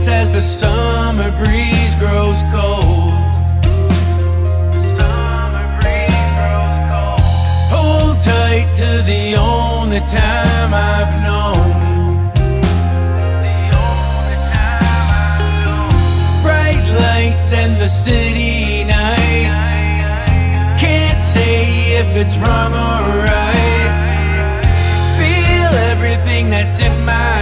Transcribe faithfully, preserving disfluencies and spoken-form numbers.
nights as the summer breeze grows cold. Summer breeze grows cold. Hold tight to the only time I've known. The only time I've known. Bright lights and the city nights. Can't say if it's wrong or right. Feel everything that's in my